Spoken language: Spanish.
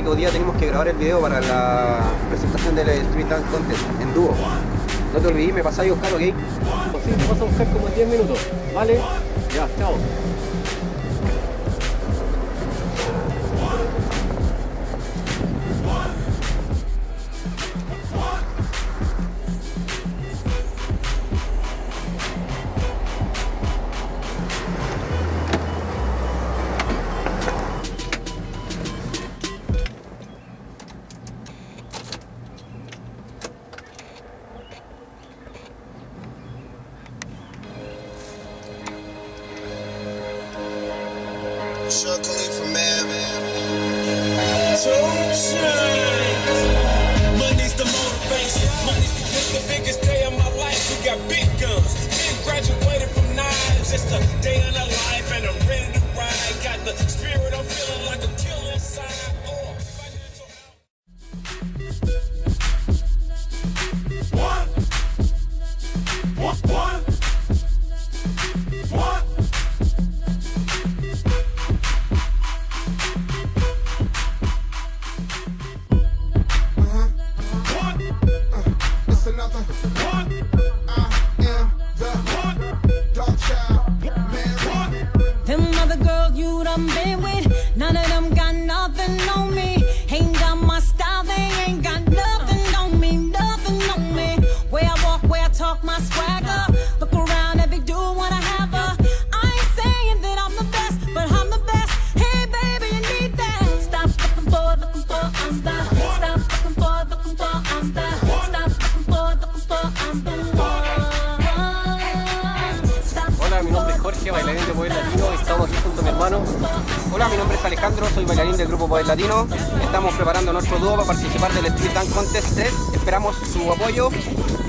que hoy día tenemos que grabar el video para la presentación del Street Dance Contest en dúo. No te olvides, me pasáis a buscar, ¿ok? Sí, te paso a buscar como en 10 minutos, ¿vale? Ya, chao. Shug Khalifa, man. Toe shines. Money's the motivation. Money's the biggest day of my life. We got big guns. Been graduated from knives. It's the day of the life, and I'm ready to ride. Got the spirit, I'm feeling like a killer inside. Oh, financial One. Them other girls you done been with, none of them got nothing on me. Ain't got my style, they ain't got nothing on me, nothing on me. Where I walk, where I talk, my swagger. Look around, every dude wanna have her. I ain't saying that I'm the best, but I'm the best. Hey baby, you need that. Stop looking for, I'm the. Stop looking for, I'm the. Stop looking for, I'm the. Hola, mi nombre es Jorge, bailarín de Poder Latino, y estamos aquí junto a mi hermano. Hola, mi nombre es Alejandro, soy bailarín del grupo Poder Latino. Estamos preparando nuestro dúo para participar del Street Dance Contest 3. Esperamos su apoyo.